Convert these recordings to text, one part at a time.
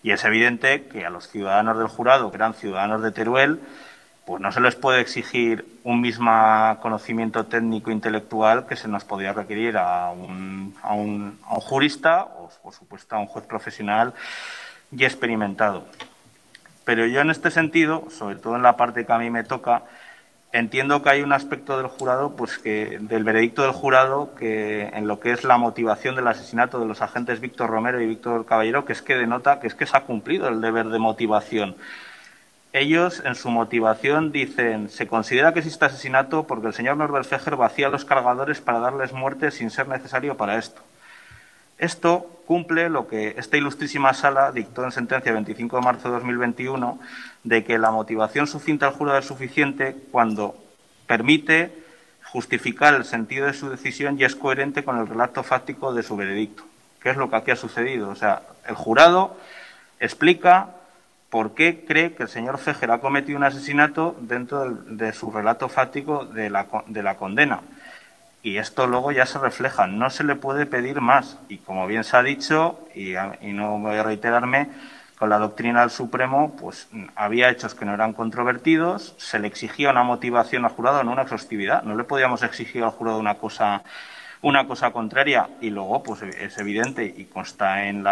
Y es evidente que a los ciudadanos del jurado, que eran ciudadanos de Teruel, pues no se les puede exigir un mismo conocimiento técnico e intelectual que se nos podría requerir a un jurista o, por supuesto, a un juez profesional y experimentado. Pero yo en este sentido, sobre todo en la parte que a mí me toca, entiendo que hay un aspecto del jurado, pues que del veredicto del jurado, que en lo que es la motivación del asesinato de los agentes Víctor Romero y Víctor Caballero, que es que denota que se ha cumplido el deber de motivación. Ellos, en su motivación, dicen: se considera que existe asesinato porque el señor Norbert Fejer vacía los cargadores para darles muerte sin ser necesario para esto. Esto cumple lo que esta ilustrísima sala dictó en sentencia 25 de marzo de 2021, de que la motivación sucinta al jurado es suficiente cuando permite justificar el sentido de su decisión y es coherente con el relato fáctico de su veredicto. ¿Qué es lo que aquí ha sucedido? O sea, el jurado explica por qué cree que el señor Fejer ha cometido un asesinato dentro de su relato fáctico de la condena. Y esto luego ya se refleja, no se le puede pedir más. Y como bien se ha dicho, y no voy a reiterarme, con la doctrina del Supremo, pues había hechos que no eran controvertidos, se le exigía una motivación al jurado, no una exhaustividad. No le podíamos exigir al jurado una cosa contraria, y luego pues es evidente y consta en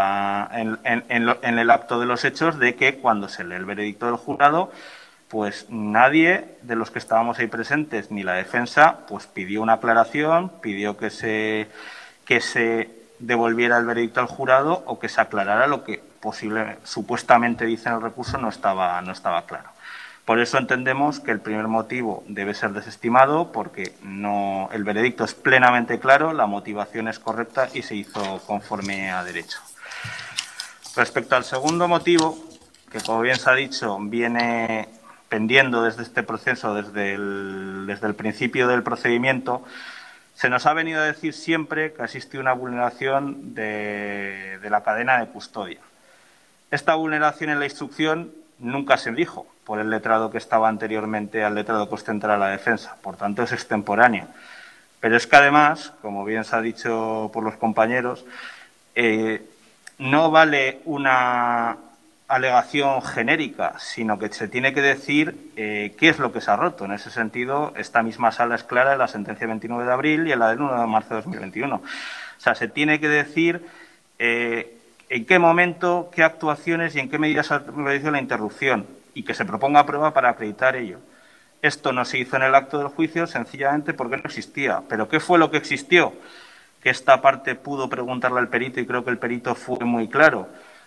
el acto de los hechos de que cuando se lee el veredicto del jurado, pues nadie de los que estábamos ahí presentes, ni la defensa, pues pidió una aclaración, pidió que se devolviera el veredicto al jurado o que se aclarara lo que supuestamente dice en el recurso no estaba claro. Por eso entendemos que el primer motivo debe ser desestimado, porque el veredicto es plenamente claro, la motivación es correcta y se hizo conforme a derecho. Respecto al segundo motivo, que como bien se ha dicho, viene pendiendo desde este proceso, desde el principio del procedimiento, se nos ha venido a decir siempre que existe una vulneración de la cadena de custodia. Esta vulneración en la instrucción nunca se dijo por el letrado que estaba anteriormente al letrado que ostentara la defensa, por tanto es extemporánea. Pero es que además, como bien se ha dicho por los compañeros, no vale una alegación genérica, sino que se tiene que decir qué es lo que se ha roto. En ese sentido, esta misma sala es clara en la sentencia 29 de abril y en la del 1 de marzo de 2021. O sea, se tiene que decir en qué momento, qué actuaciones y en qué medidas ha realizado la interrupción y que se proponga prueba para acreditar ello. Esto no se hizo en el acto del juicio sencillamente porque no existía. ¿Pero qué fue lo que existió? Que esta parte pudo preguntarle al perito y creo que el perito fue muy claro.